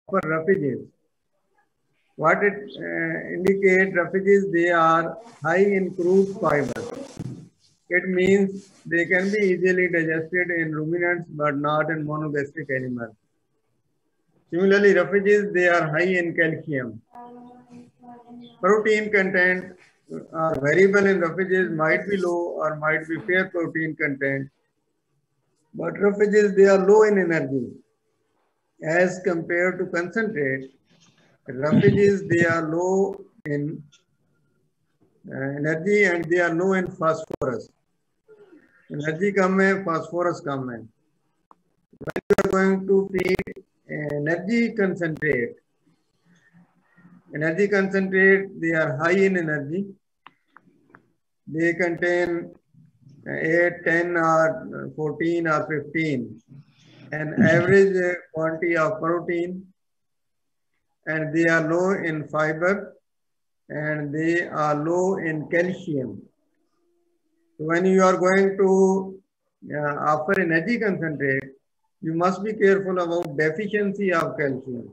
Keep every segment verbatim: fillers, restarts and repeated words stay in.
for refugees. What it uh, indicates, refugees, they are high in crude fiber. It means they can be easily digested in ruminants but not in monogastric animals. Similarly, refugees, they are high in calcium. Protein content are variable in refugees, might be low or might be fair protein content. But refugees, they are low in energy. As compared to concentrate, refugees, they are low in uh, energy and they are low in phosphorus. Energy कम है, phosphorus कम है. When you are going to feed energy concentrate, energy concentrate, they are high in energy. They contain eight, ten or fourteen or fifteen, an average quantity of protein, and they are low in fiber and they are low in calcium. So when you are going to uh, offer energy concentrate, you must be careful about deficiency of calcium.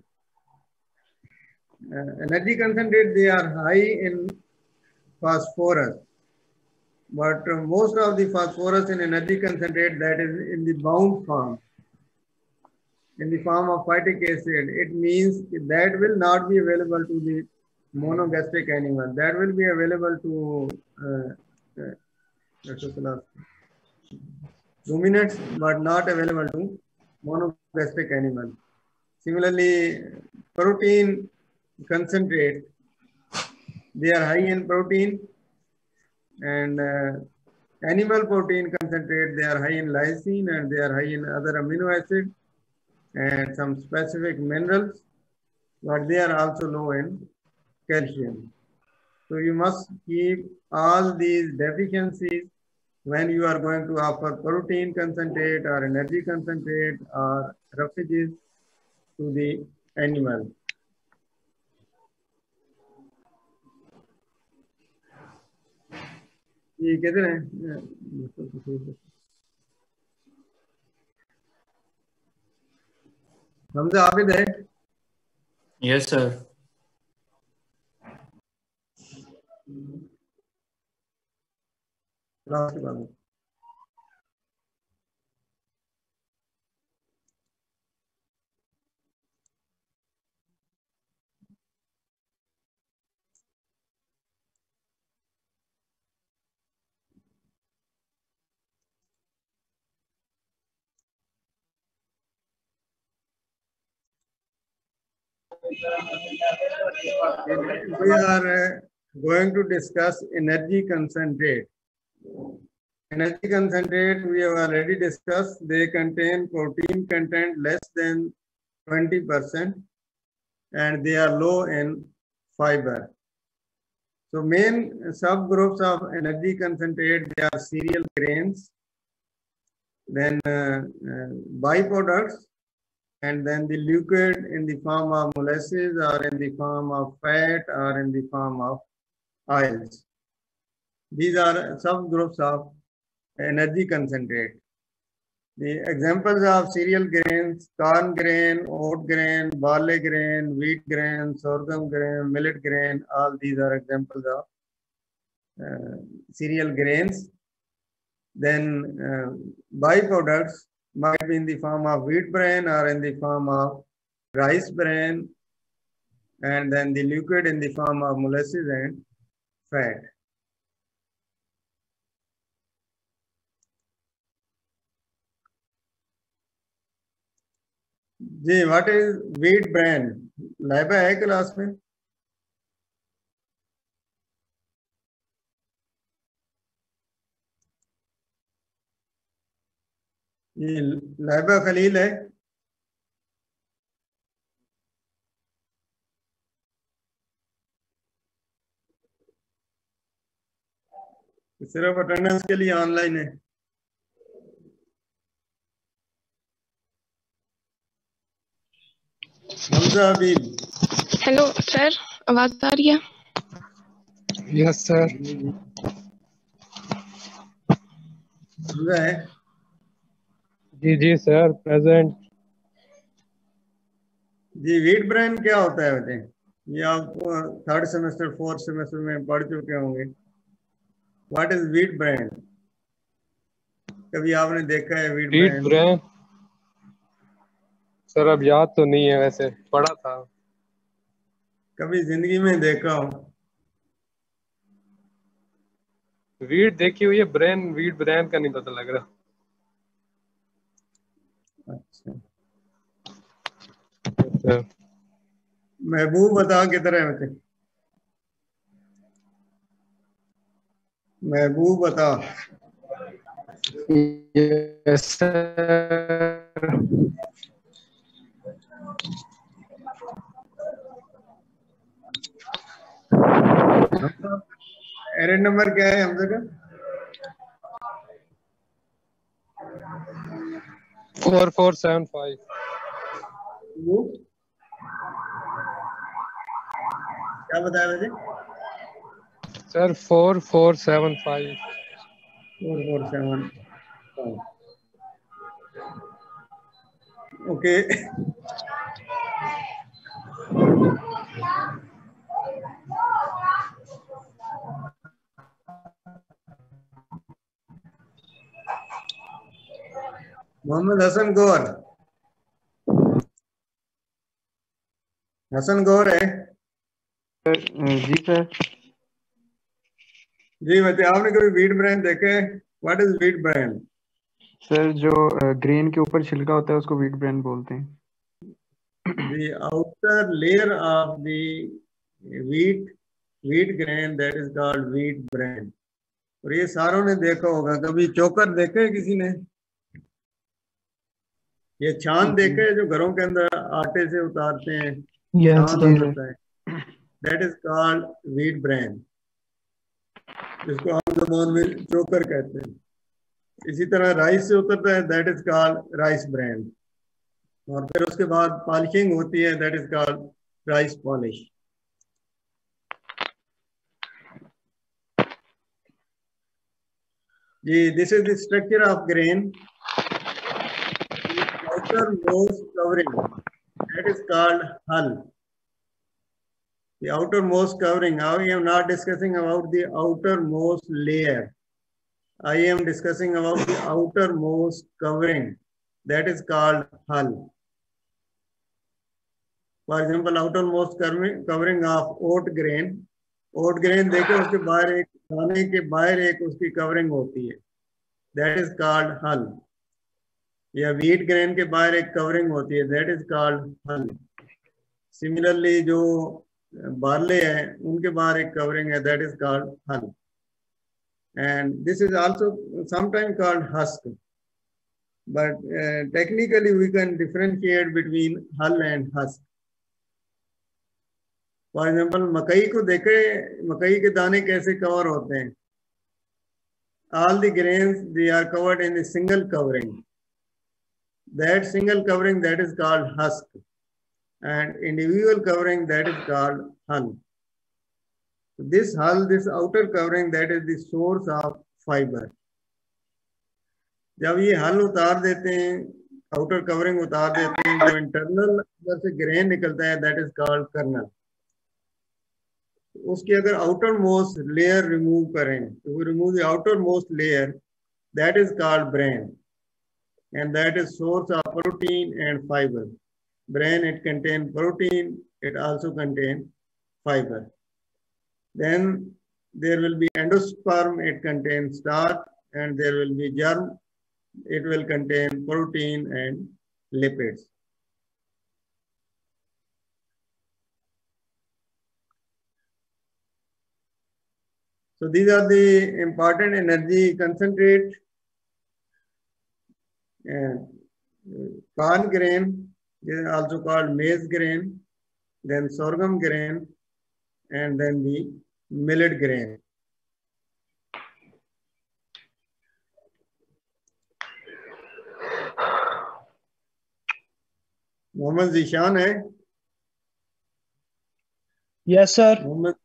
Uh, energy concentrate, they are high in phosphorus, but uh, most of the phosphorus in energy concentrate, that is in the bound form, in the form of phytic acid. It means that will not be available to the monogastric animal. That will be available to uh, uh, ruminants, but not available to monogastric animal. Similarly, protein concentrate, they are high in protein, and uh, animal protein concentrate, they are high in lysine and they are high in other amino acids and some specific minerals, but they are also low in calcium. So you must keep all these deficiencies when you are going to offer protein concentrate or energy concentrate or refugees to the animal. ये किधर है? हमजा आबिद है? Yes, sir. Last one. We are going to discuss energy concentrate. Energy concentrate, we have already discussed. They contain protein content less than twenty percent and they are low in fiber. So main subgroups of energy concentrate, they are cereal grains, then uh, uh, byproducts, and then the liquid in the form of molasses or in the form of fat or in the form of oils. These are subgroups of energy concentrate. The examples of cereal grains, corn grain, oat grain, barley grain, wheat grain, sorghum grain, millet grain, all these are examples of uh, cereal grains. Then uh, byproducts might be in the form of wheat bran or in the form of rice bran, and then the liquid in the form of molasses and fat. Ji, what is wheat bran? Laiba है class में? ये लाइबा खलील है? सिर्फ attendance के लिए online है? हमजा हबीब। Hello sir, आवाज आ रही है? Yes sir. हमजा है? जी जी सर, प्रेजेंट। जी वीट ब्रेन क्या होता है बच्चे? ये आप थर्ड सेमेस्टर फोर्थ सेमेस्टर में पढ़ चुके होंगे। What is wheat bran? कभी आपने देखा है wheat wheat bran? Bran sir अब याद तो नहीं है, वैसे पढ़ा था। कभी जिंदगी में देखा हो? वीट देखी हुई है, ब्रेन वीट ब्रेन का नहीं पता लग रहा। अच्छा, अच्छा। महबूब बता किधर है बच्चे? महबूब बता। Yes sir. एरर नंबर क्या है हमसे का? Four four seven five. वो क्या बताया वैसे? Sir four four seven five. Four four seven okay. Mohammad Hasan Gaur. Hasan Gaur है? जी सर। जी बच्चे, आपने कभी वीट ब्रेन देखे? What is wheat bran? Sir जो ग्रेन के ऊपर छिलका होता है उसको वीट ब्रेन बोलते हैं। The outer layer of the wheat wheat grain, that is called wheat bran. और ये सारों ने देखा होगा। कभी चोकर देखे है किसी ने? ये छान देखे है जो घरों के अंदर आटे से उतारते हैं, छान हो जाता है। That is called wheat bran, जिसको आम ज़बान में चोकर कहते हैं। इसी तरह राइस से उतरता है, that is called rice bran. और फिर उसके बाद पॉलिशिंग होती है, that is called rice polish. जी, this is the structure of grain. outermost covering, that is called hull. The outermost covering. Now I am not discussing about the outermost layer. I am discussing about the outermost covering. That is called hull. For example, outermost covering of oat grain. Oat grain देखे उसके बाहर एक दाने के बाहर एक उसकी covering होती है, that is called hull. या व्हीट ग्रेन के बाहर एक कवरिंग होती है, that is called hull. Similarly जो बार्ले है उनके बाहर एक कवरिंग है, that is called hull. And this is also sometime called husk, but technically we can differentiate between hull and husk. For example, मकई को देखे, मकई के दाने कैसे कवर होते हैं? All the grains they are covered in a single covering. That single covering, that is called husk, and individual covering, that is called hull. This hull, this outer covering, that is the source of fiber. जब ये हल उतार देते हैं, outer covering उतार देते हैं, जो इंटरनल अंदर से ग्रेन निकलता है, दैट इज कॉल्ड कर्नल। उसकी अगर आउटर मोस्ट लेयर रिमूव करें, तो we remove the outermost layer, that is called bran, and that is source of protein and fiber. Bran, it contains protein, it also contains fiber. Then there will be endosperm, it contains starch, and there will be germ, it will contain protein and lipids. So these are the important energy concentrate. And corn grain is also called maize grain, then sorghum grain, and then the millet grain. Mohammad Zeeshan है? Yes sir. Mohammad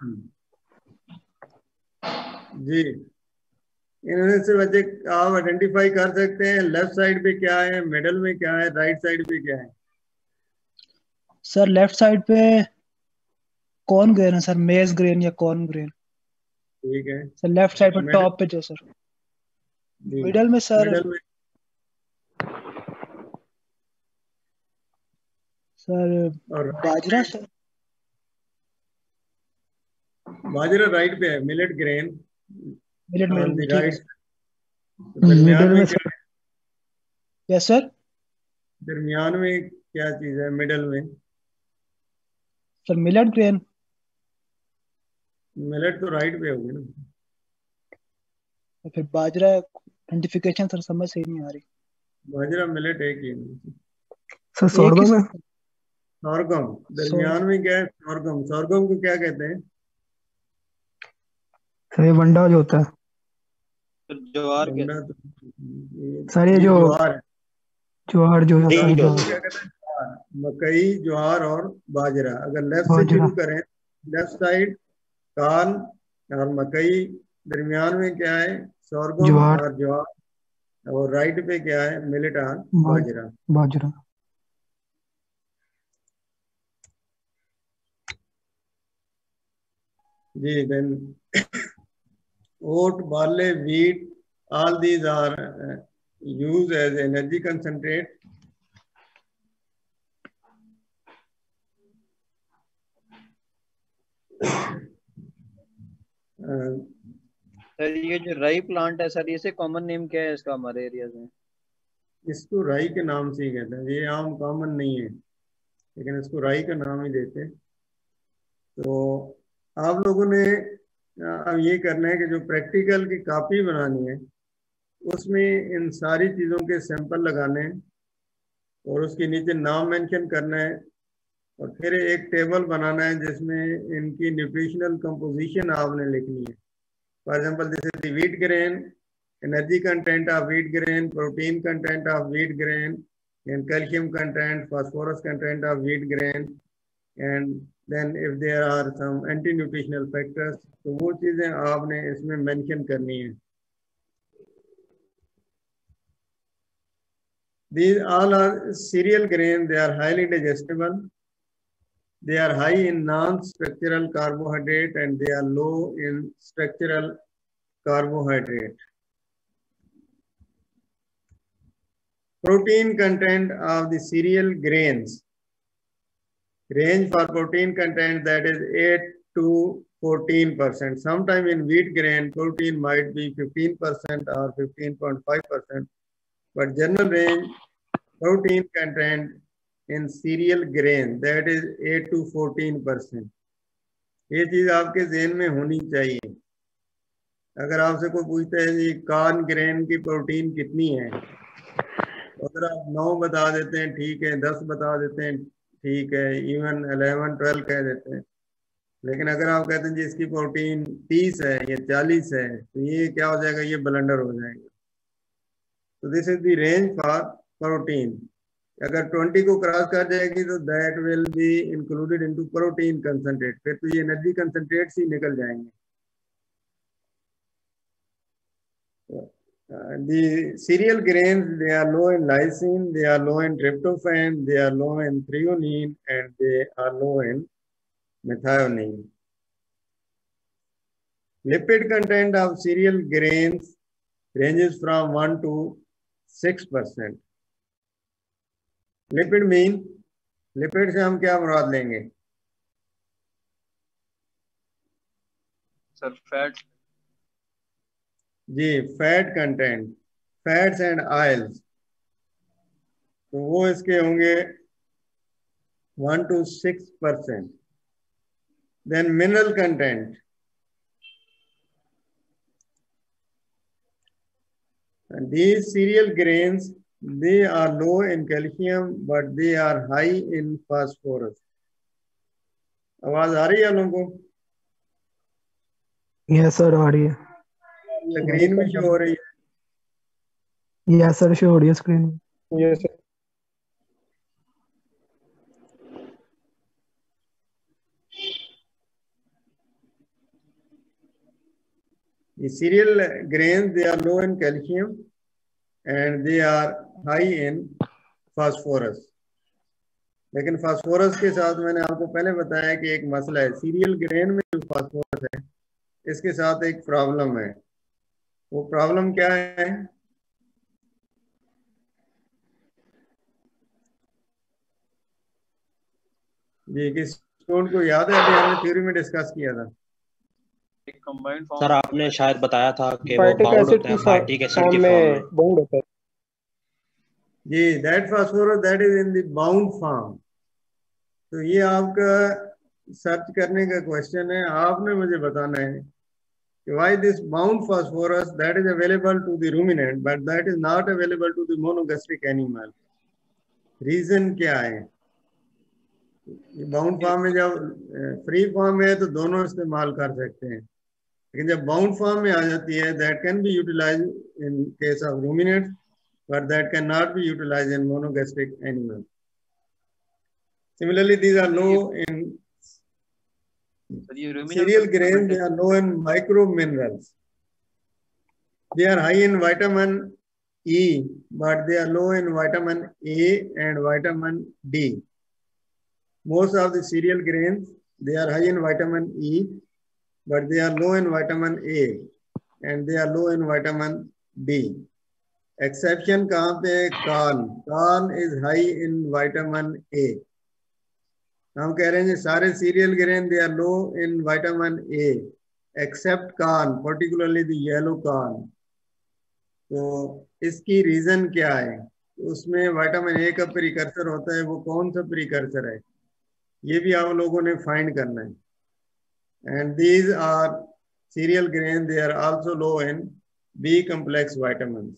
जी, इनमें से बच्चे आप identify कर सकते हैं left side पे क्या है, मिडल में क्या है, राइट साइड पे क्या है? सर लेफ्ट साइड पे कॉर्न ग्रेन है सर, मेज ग्रेन या कॉर्न ग्रेन। ठीक है। सर लेफ्ट साइड पे मिडिल- टॉप पे जो सर जी, मिडल में सर मिडिल में सर और बाजरा सर। बाजरा राइट पे है, millet grain minute on minute the ठीक है राइट। सर। दरमियान मिडिल में में क्या सर यस सर। दरमियान में क्या चीज है मिडिल में? Sir millet grain. मिलेट तो राइट पे होगी ना। फिर बाजरा आइडेंटिफिकेशन सर समझ सही नहीं आ रही। बाजरा मिलेट एक ही है। सर एक ही सॉर्गम है। सॉर्गम दरमियान सॉर्गम। में क्या है? सॉर्गम। सॉर्गम को क्या कहते हैं? सर ये वंडा जो होता है। ज्वार के वंडा तो ये, सर ये ये जो ज्वार है। ज्वार जो होता है ज्वार को ज्वार क्या कहते हैं? ज्वार। मकई, ज्वार और बाजरा। अगर लेफ्ट से बाजरा शुरू करें, लेफ्ट साइड कान और मकई, दरमियान में क्या है? सॉर्गम ज्वार और ज्वार, और राइट पे क्या है? मिलेट और बा- बाजरा। बाजरा। जी, then oat, barley, wheat, all these are uh, used as energy concentrate. Uh, sir ये जो राई प्लांट है सर, इसे कॉमन नेम क्या है इसका हमारे एरिया में? इसको राई के नाम से ही कहते हैं। ये आम कॉमन नहीं है, लेकिन इसको राई का नाम ही देते हैं। तो आप लोगों ने अब ये करना है कि जो प्रैक्टिकल की कॉपी बनानी है उसमें इन सारी चीज़ों के सैंपल लगाने हैं और उसके नीचे नाम मेंशन करना है, और फिर एक टेबल बनाना है जिसमें इनकी न्यूट्रिशनल कंपोजिशन आपने लिखनी है। For example, this is the wheat grain, energy content of wheat grain, protein content of wheat grain, and calcium content, phosphorus content of wheat grain, and then if there are some anti nutritional factors, तो वो चीज़ें आपने इसमें mention करनी है। These all are cereal grains. They are highly digestible. They are high in non-structural carbohydrate and they are low in structural carbohydrate. Protein content of the cereal grains range for protein content that is eight to fourteen percent. Sometime in wheat grain, protein might be fifteen percent or fifteen point five percent. But general range protein content in cereal grain that is eight to fourteen percent. ये चीज आपके ज़हन में होनी चाहिए। अगर आपसे कोई पूछता है जी कॉर्न ग्रेन की प्रोटीन कितनी है, तो अगर आप नौ बता देते हैं ठीक है, दस बता देते हैं ठीक है, इवन इलेवन ट्वेल्व कह देते हैं, लेकिन अगर आप कहते हैं जी इसकी प्रोटीन तीस है या चालीस है, तो ये क्या हो जाएगा? ये ब्लंडर हो जाएगा। तो this is the range for protein. अगर ट्वेंटी को क्रॉस कर जाएगी तो that will be included into protein concentrate, फिर तो ये एनर्जी कंसंट्रेट्स ही निकल जाएंगे। The cereal grains, they are low in lysine, they are low in tryptophan, they are low in threonine, and they are low in methionine. Lipid content of cereal grains ranges from one to six percent. Lipid mean, lipid से हम क्या मुराद लेंगे? Sir fat. जी, fat content, fats and oils, तो वो इसके होंगे one to six percent. Then mineral content, these cereal grains, they are low in calcium but they are high in phosphorus. आवाज आ रही है लोगों को? यस सर आ रही है। स्क्रीन में शो हो रही है? यस सर शो हो रही है स्क्रीन में। Yes sir. The cereal grains, they are low in calcium and they are high in phosphorus. लेकिन फास्फोरस के साथ मैंने आपको पहले बताया कि एक मसला है, सीरियल ग्रेन में जो फास्फोरस है इसके साथ एक प्रॉब्लम है। वो प्रॉब्लम क्या है? जी, किस स्टूडेंट को याद है? अभी हमने थ्योरी में डिस्कस किया था। सर आपने शायद बताया था कि वो फाइटिक बाउंड एसिड होते की हैं फाइटिक एसिड फॉर्म की फॉर्म में में। बाउंड होता है। जी, that phosphorus that is in the bound form. तो ये आपका सर्च करने का क्वेश्चन है, आपने मुझे बताना है कि why this bound phosphorus that is available to the ruminant but that is not available to the monogastric animal, reason क्या है? बाउंड फॉर्म में जब फ्री फॉर्म में है तो दोनों इस्तेमाल कर सकते हैं, लेकिन जब बाउंड फॉर्म में आ जाती है that can be utilize in case of ruminant but that can not be utilize in monogastric animal. Similarly these are low in cereal grains, they are low in micro minerals. They are high in vitamin E, but they are low in vitamin A and vitamin D. Most of the cereal grains, they are high in vitamin E, but they are low in vitamin A and they are low in vitamin D. Exception कहाँ पे? corn. Corn is high in vitamin A. हम कह रहे हैं सारे cereal grain they are low in vitamin A except corn, particularly the yellow corn. तो इसकी reason क्या है? उसमें विटामिन ए का प्रीकर्सर होता है, वो कौन सा प्रीकर्सर है ये भी आप लोगों ने फाइंड करना है। And these are cereal grain, they are also low in B complex vitamin.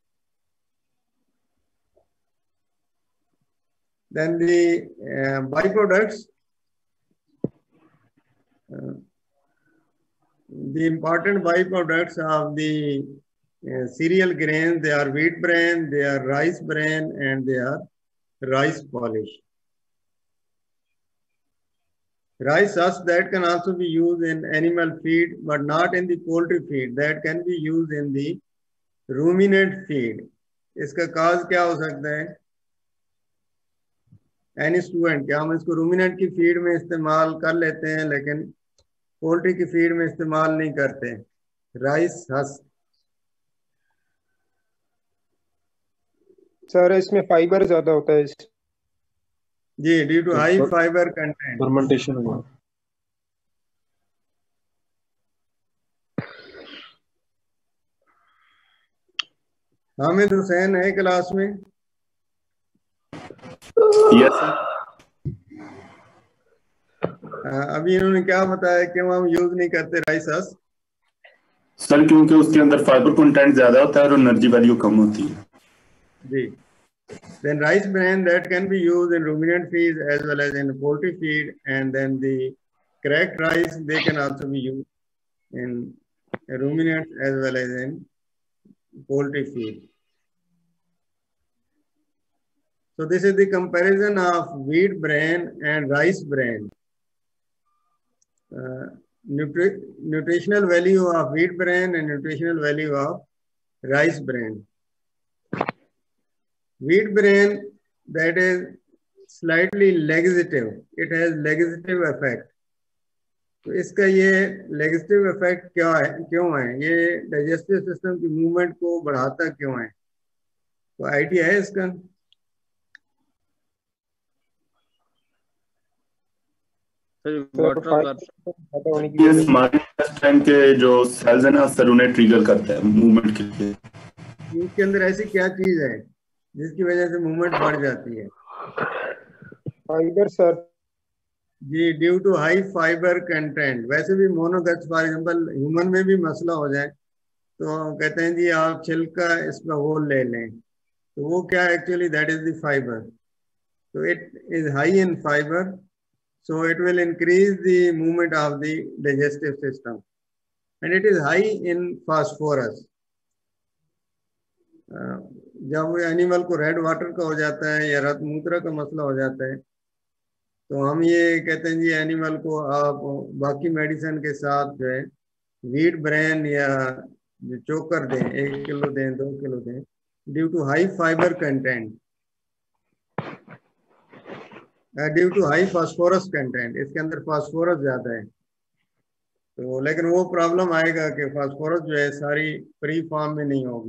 Then the uh, byproducts, uh, the important byproducts of the uh, cereal grains, they are wheat bran, they are rice bran, and they are rice polish. Rice husk that can also be used in animal feed, but not in the poultry feed. That can be used in the ruminant feed. इसका cause क्या हो सकता है? Any student, क्या हम इसको ruminant की feed में इस्तेमाल कर लेते हैं लेकिन पोल्ट्री की फीड में इस्तेमाल नहीं करते? Rice husk. सर इसमें फाइबर ज्यादा होता है। जी, due to high fibre content. Fermentation हुआ। हामिद हुसैन है क्लास में? Yes sir. अभी इन्होंने क्या बताया क्यों हम यूज नहीं करते राइस हस्क? सर क्योंकि उसके अंदर फाइबर कंटेंट ज्यादा होता है और एनर्जी वैल्यू कम होती है। जी, then rice bran that can be used in ruminant feed as well as in poultry feed, and then the cracked rice they can also be used in ruminants as well as in poultry feed. So this is the comparison of wheat bran and rice bran. Uh, nutri nutritional value of wheat bran and nutritional value of rice bran. Wheat bran, that is slightly laxative. It has laxative effect. तो इसका ये laxative effect क्या है, क्यों है? ये digestive system की movement को बढ़ाता क्यों है? तो आइडिया है इसका? ये हमारे इंटेस्टाइन के जो सेल्स हैं ना सर, उन्हें ट्रिगर करता है मूवमेंट के लिए। इसके अंदर ऐसी क्या चीज है जिसकी वजह से मूवमेंट बढ़ जाती है? Fibre sir. जी, due to high fibre content. वैसे भी मोनोगैस फॉर एग्जांपल ह्यूमन में भी मसला हो जाए तो कहते हैं जी आप छिलका इसका होल ले लें, तो वो क्या actually that is the fibre. तो it is high in fibre, so it will increase the movement of the digestive system, and it is high in phosphorus. uh, जब एनिमल को रेड वाटर का हो जाता है या रक्त मूत्र का मसला हो जाता है तो हम ये कहते हैं जी एनिमल को आप बाकी मेडिसिन के साथ जो है व्हीट ब्रेन या जो चोकर दें, एक किलो दें, दो किलो दें, due to high fibre content. Due to high phosphorus content, इसके अंदर फास्फोरस ज्यादा है। तो लेकिन वो प्रॉब्लम आएगा कि फास्फोरस जो है सारी फ्री फॉर्म में नहीं होगी।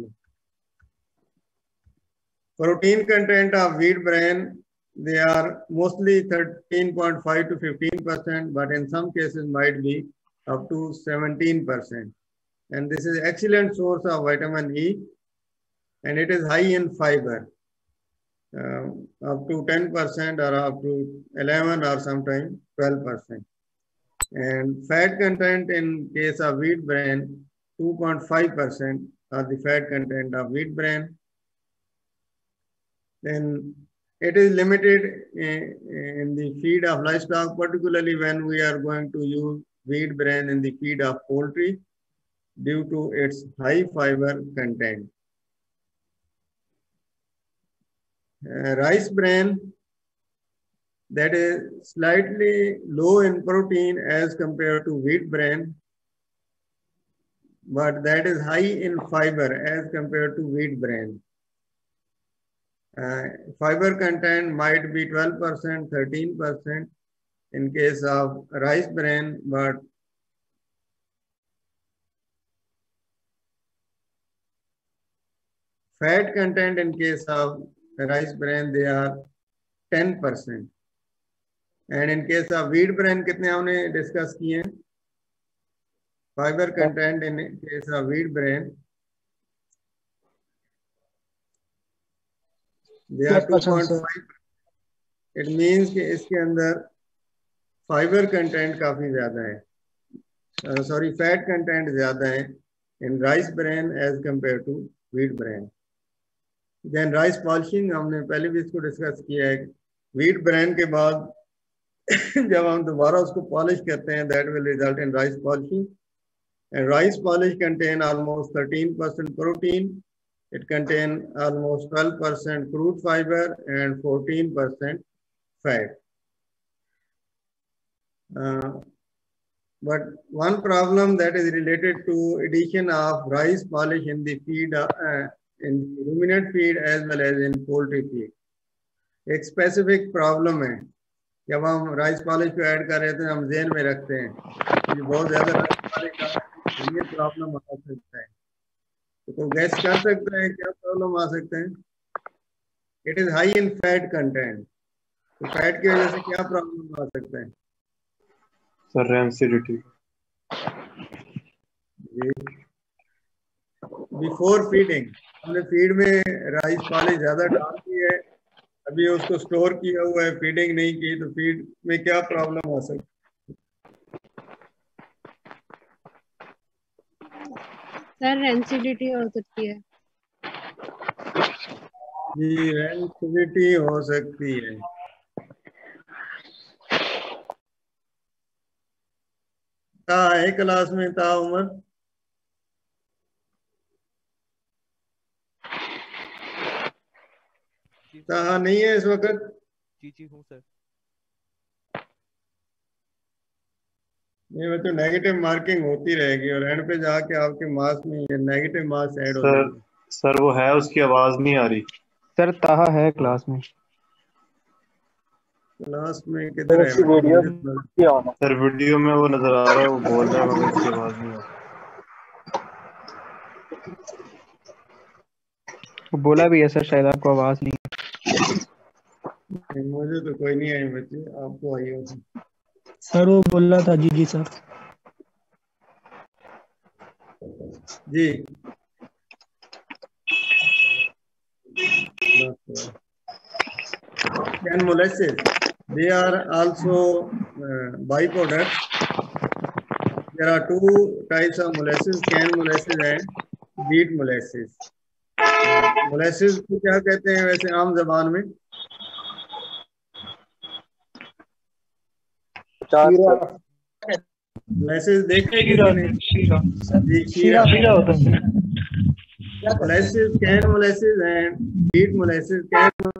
Protein content of wheat bran, they are mostly thirteen point five to fifteen percent, but in some cases might be up to seventeen percent. And this is excellent source of vitamin E, and it is high in fiber, uh, up to ten percent or up to eleven or sometimes twelve percent. And fat content in case of wheat bran, two point five percent of the fat content of wheat bran. Then it is limited in the feed of livestock, particularly when we are going to use wheat bran in the feed of poultry due to its high fiber content. Uh, rice bran, that is slightly low in protein as compared to wheat bran, but that is high in fiber as compared to wheat bran. Uh, fiber content might be twelve percent, thirteen percent in case of rice bran, but fat content in case of rice bran, they are ten percent. And in case of wheat bran, कितने हमने discuss किए हैं? Fiber content in case of wheat bran, they are two point five. It means कि इसके अंदर fiber content काफी ज़्यादा है, uh, sorry fat content ज़्यादा है in rice bran as compared to wheat bran. Then rice polishing, हमने पहले भी इसको discuss किया है। wheat bran के बाद जब हम दोबारा उसको polish करते हैं, that will result in rice polishing. And rice polish contain almost thirteen percent protein. It contains almost twelve percent crude fiber and fourteen percent fat. Uh, but one problem that is related to addition of rice polish in the feed, uh, in ruminant feed as well as in poultry feed. एक specific problem है, जब हम rice polish को add कर रहे थे, हम ज़हन में रखते हैं कि बहुत ज़्यादा rice polish का ये problem आ सकता है। तो गैस कर सकते हैं क्या प्रॉब्लम आ सकते हैं? It is high in fat content, तो फैट की वजह से क्या प्रॉब्लम आ सकता है? Sir rancidity. बिफोर फीडिंग हमने फीड में राइस पॉलिश ज्यादा डाल दी है, अभी उसको स्टोर किया हुआ है, फीडिंग नहीं की, तो फीड में क्या प्रॉब्लम आ सकती है? सर रेंसिडिटी हो सकती है। जी रेंसिडिटी हो सकती है। था है क्लास में था उमर? था नहीं है इस वक्त? जी जी हूँ सर। नहीं वो तो नेगेटिव मार्किंग होती रहेगी और एंड पे जाके आपके मार्क्स में ये नेगेटिव मार्क्स ऐड हो जाएंगे। सर वो है, उसकी आवाज नहीं आ रही। सर ताहा है क्लास में। क्लास में किधर है? सर वीडियो में वो नजर आ रहा है, वो बोल रहा है मगर उसकी आवाज नहीं आ रही। वो बोला भी है सर, शायद आपको आवाज नहीं। मुझे तो कोई नहीं आई बच्चे, आपको आई हो? सर वो बोल रहा था। जी जी सर। जी can molasses, they are also uh, byproducts. There are two types of molasses, can molasses and wheat molasses. molasses को क्या कहते हैं वैसे आम जबान में? मोलासेस देखे कि नहीं? जी शीरा शीरा होता है। Molasses can molasses and wheat molasses can